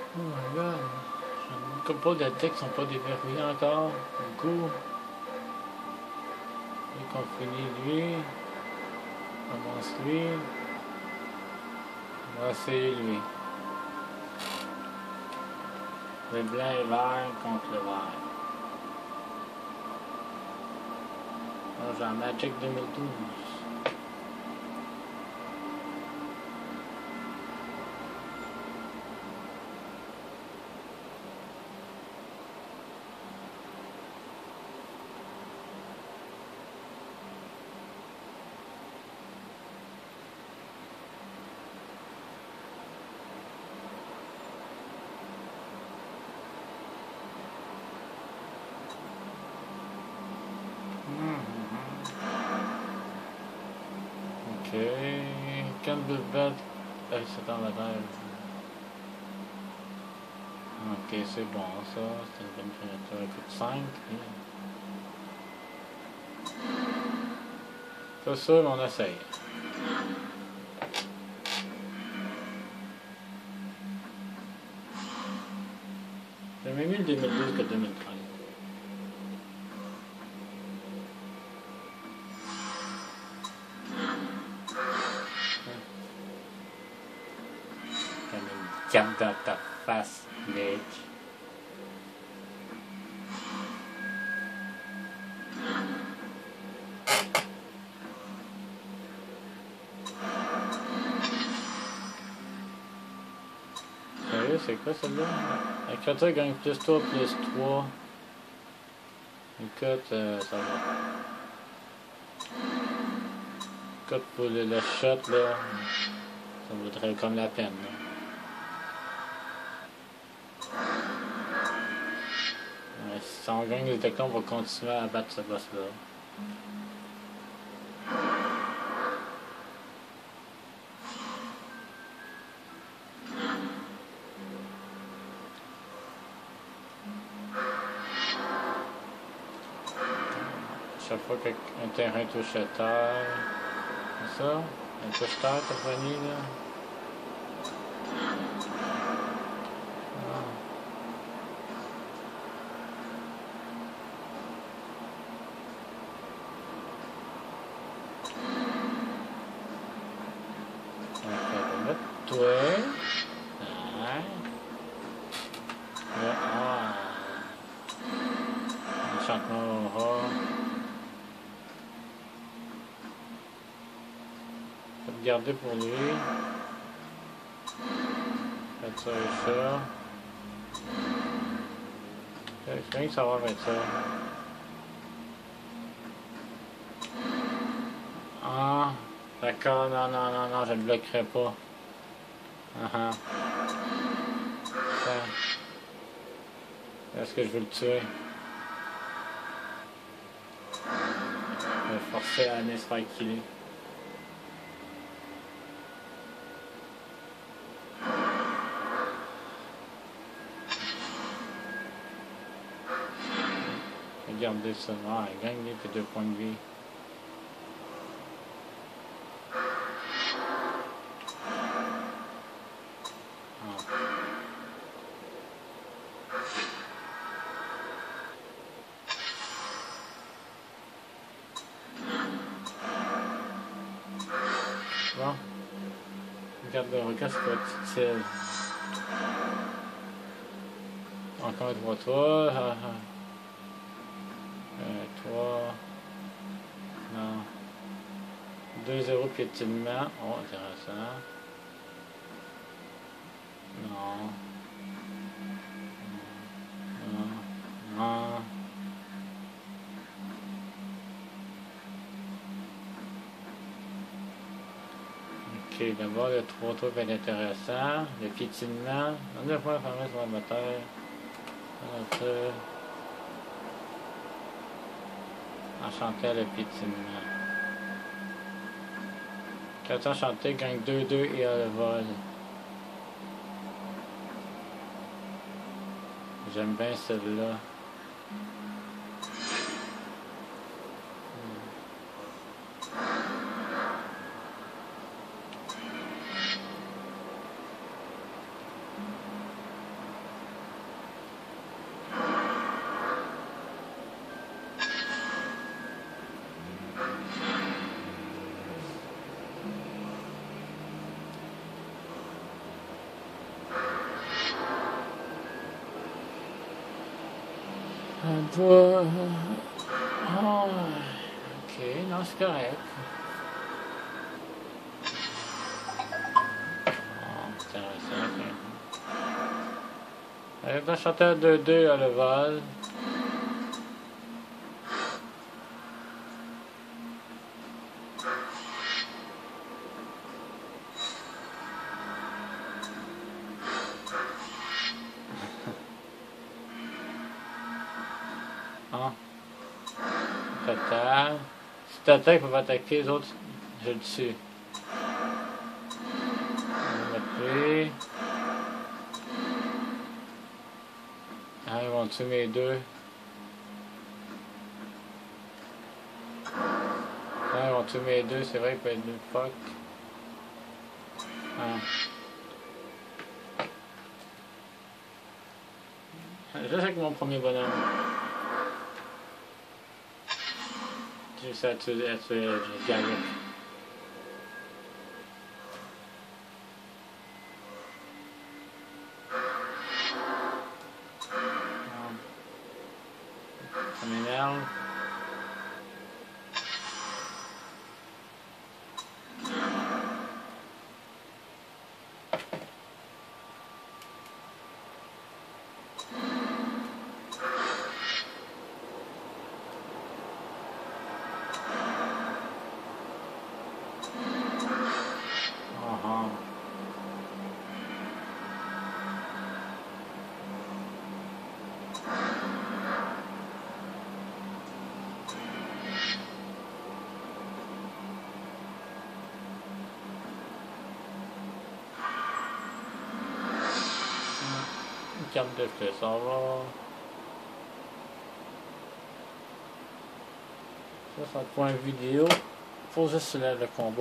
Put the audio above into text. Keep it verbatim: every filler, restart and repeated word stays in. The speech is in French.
Oh my god. Une couple de decks sont pas déverrouillés encore. Du coup, dès qu'on finit lui, on commence lui. On va essayer lui. Le blanc et vert contre le vert. Alors, j'ai un Magic deux mille douze. Ok, Campbell, c'est dans la terre. Ok, c'est bon ça, c'est une bonne créature. Écoute, cinq. C'est ça, on essaye. J'ai même mieux le deux mille douze que deux mille treize. Comme une cape dans ta face, bitch. Sérieux, c'est quoi celle-là? La créature gagne plus trois, plus trois. Écoute, euh, ça va. Écoute, pour le, le shot, là, ça vaudrait comme la peine, là. Ouais, si on gagne le déclin, on va continuer à battre ce boss-là. Chaque fois qu'un terrain touche à terre, c'est ça? Un touche terre, t'as fini, là? Toi. Ah. Ah. Enchantement aura. Faut le garder pour lui. Faites ça et ça. Je rien que savoir avec ça. Ah. D'accord, non, non, non, non, je ne bloquerai pas. Uh -huh. Est-ce que je veux le tuer? Je vais forcer à aller se faire killer. Regardez ça. Ah, il gagne tes deux points de vie. Bon. Regarde le regard, c'est pas utile. Encore trois toi. Ah, ah. Euh, toi. Non. deux zéro piétinement. Oh, intéressant. Non. Non. Non. Ok, d'abord le trois tours va être intéressant. Le piétinement. On a fois fermé sur la moteur. Enchanté le piétinement. Quand enchanté gagne deux deux et a le vol. J'aime bien celle-là. Un peu... Oh, ok, non, c'est correct. Oh, c'est intéressant. Avec un chanteur de deux à le vol. Ah. Total. Si t'attaques, il faut attaquer les autres. Je le tue. On va mettre lui. Ah, ils vont tuer mes deux. Ah, ils vont tuer mes deux, c'est vrai qu'il peut être deux fuck. Ah. Juste avec mon premier bonhomme. J'ai réussi à tuer, à tuer Gallic. Ça m'énerve. Une carte de flèche, ça va. Ça, c'est un point vidéo. Faut juste se lève le combat.